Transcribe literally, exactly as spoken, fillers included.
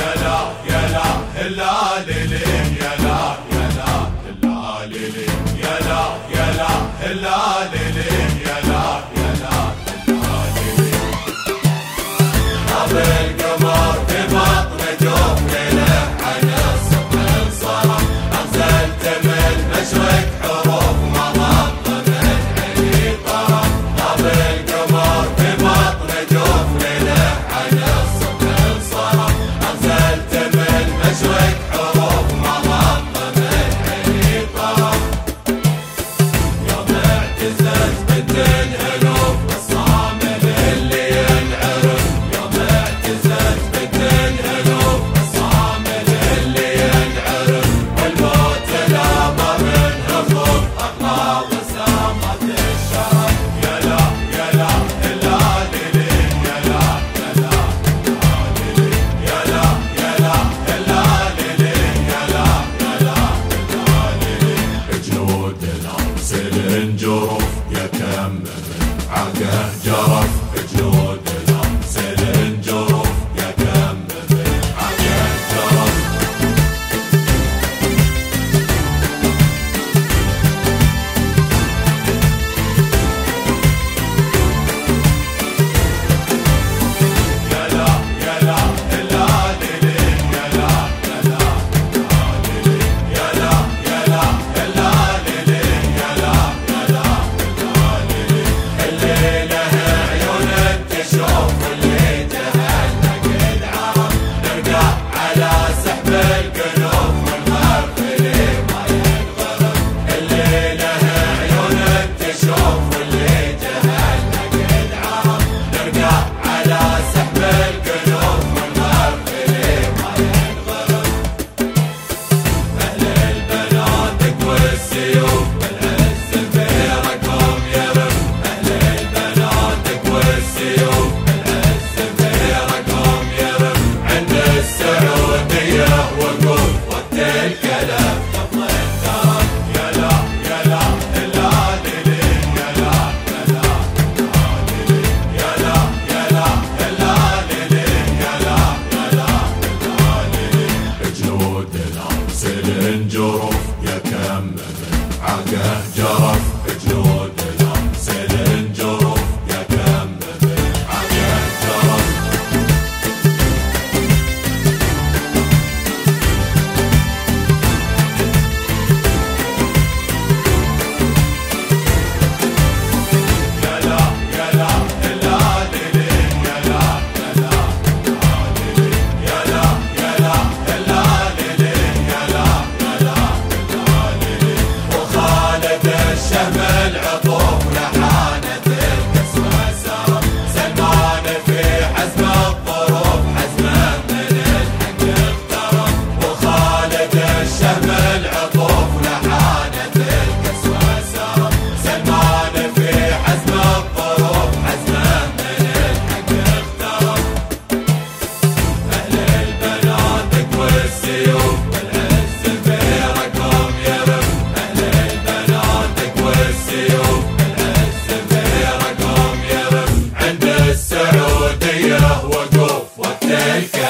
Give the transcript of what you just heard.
يلا يلا هلاليلين يلا يلا هلاليلين يلا يلا هلاليلين يلا يلا هلاليلين طاب القمر ببطن جوف ليله عن الصبح انصرف انزلت من مشرق حروف مضط من عيني طرف طاب القمر ببطن جوف ليله عن الصبح انصرف انزلت من مشرق حروف مضط من عيني طرف يوم اعتزت بنت الهنوف الصامل اللي ينعرف يوم اعتزت بنت الهنوف الصامل اللي ينعرف والموت لابا منه خوف اطلع وسامة الشرف يلا يلا هلاليلين يلا يلا هلاليلين يلا يلا هلاليلين يلا يلا هلاليلين جنود الامس الانجرف يا كم من عقه جرف جنود الامس الانجرف يا كم من عقه جرف يلا يلا هلاليلين يلا يلا هلاليلين يلا يلا هلاليلين يلا يلا هلاليلين الليلة عيون تشوف واللي جهلنا قد عرف نرقى على سحب القلوب والغافل ما ينغرف الليلة عيون تشوف واللي جهلنا قد عرف نرقى على سحب القلوب والغافل ما ينغرف أهل البنادق والسيوف بالعز بيركم يرف أهل البنادق والسيوف بالعز بيركم يرف عند السعودية وقوف وقت الكلام قبل الترف يلا يلا هلاليلين يلا يلا هلاليلين يلا يلا هلاليلين يلا يلا هلاليلين جنود الامس الانجرف يا كم من عقه جرف جنود الامس الانجرف يا كم من عقه جرف يلا يلا هلاليلين يلا يلا هلاليلين يلا يلا هلاليلين يلا يلا هلاليلين وخالد الشهم العطوف لحانة القسوة سرف سلمان في حزم الظروف حزما من الحق اقترف وخالد الشهم العطوف لحانة القسوة سرف سلمان في حزم الظروف حزما من الحق اقترف أهل البنادق والسيوف بالعز بيركم يرف أهل البنادق والسيوف بالعز بيركم يرف عند السعودية وقوف وقت الكلام